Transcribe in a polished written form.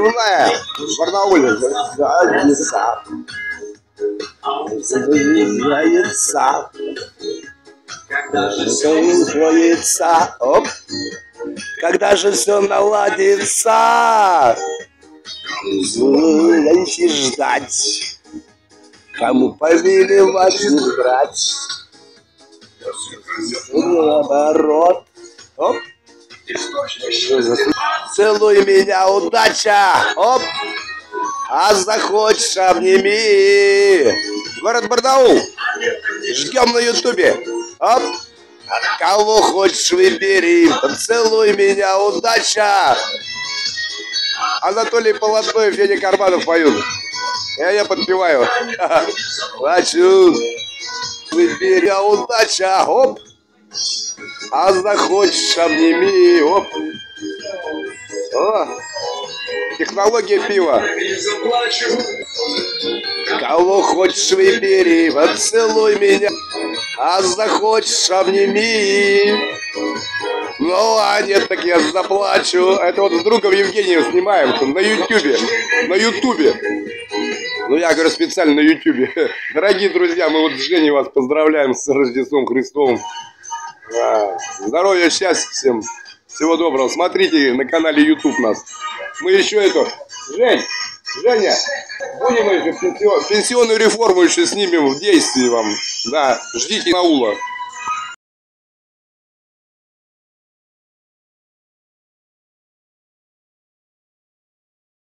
пивная в Барнауле зайца. Зайца. Зайца. Оп. Когда же все наладится? Зайти ждать. Кому повелевать не брать. Наоборот. Оп. Целуй меня, удача. Оп. А захочешь, обними. Город Барнаул. Ждем на ютубе. Оп. От кого хочешь выбери. Поцелуй меня, удача. Анатолий Полотноев, Федя Карманов поют. Я подпеваю. Хочу. Выбери, удача. Оп. А захочешь, обними. Оп. О. Технология пива. Кого хочешь выбери, поцелуй меня. А захочешь, обними. Ну, а нет, так я заплачу. Это вот с другом Евгением снимаем на ютубе. На ютубе. Ну, я говорю специально на ютубе. Дорогие друзья, мы вот с Женей вас поздравляем с Рождеством Христовым. Здоровья, счастья всем. Всего доброго. Смотрите на канале YouTube нас. Мы еще это... Женя, будем еще пенсионную реформу еще снимем в действии вам. Да, ждите Наула.